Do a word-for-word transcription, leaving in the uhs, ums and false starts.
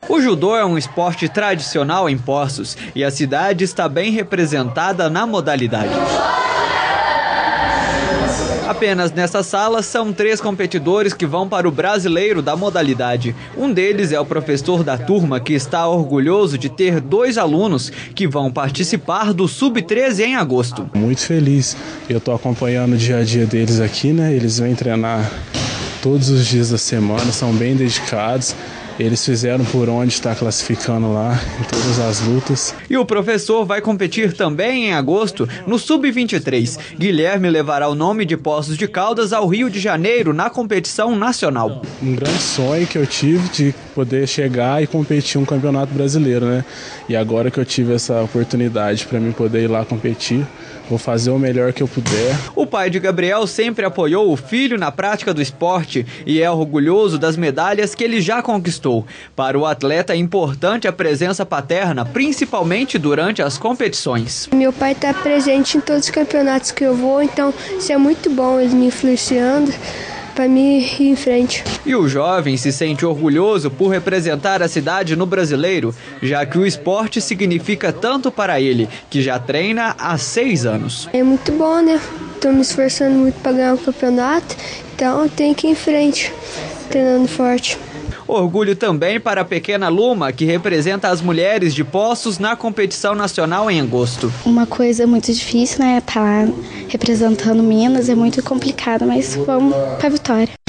O judô é um esporte tradicional em Poços e a cidade está bem representada na modalidade. Apenas nessa sala são três competidores que vão para o brasileiro da modalidade. Um deles é o professor da turma, que está orgulhoso de ter dois alunos que vão participar do sub treze em agosto. Muito feliz. Eu estou acompanhando o dia a dia deles aqui, né? Eles vêm treinar todos os dias da semana, são bem dedicados. Eles fizeram por onde está classificando lá, em todas as lutas. E o professor vai competir também em agosto no sub vinte e três. Guilherme levará o nome de Poços de Caldas ao Rio de Janeiro na competição nacional. Um grande sonho que eu tive de poder chegar e competir um campeonato brasileiro, né? E agora que eu tive essa oportunidade para mim poder ir lá competir, vou fazer o melhor que eu puder. O pai de Gabriel sempre apoiou o filho na prática do esporte e é orgulhoso das medalhas que ele já conquistou. Para o atleta é importante a presença paterna, principalmente durante as competições. Meu pai está presente em todos os campeonatos que eu vou, então isso é muito bom, ele me influenciando para mim ir em frente. E o jovem se sente orgulhoso por representar a cidade no brasileiro, já que o esporte significa tanto para ele, que já treina há seis anos. É muito bom, né? Estou me esforçando muito para ganhar o campeonato, então eu tenho que ir em frente, treinando forte. Orgulho também para a pequena Luma, que representa as mulheres de Poços na competição nacional em agosto. Uma coisa muito difícil, né? Estar lá representando Minas é muito complicado, mas vamos para a vitória.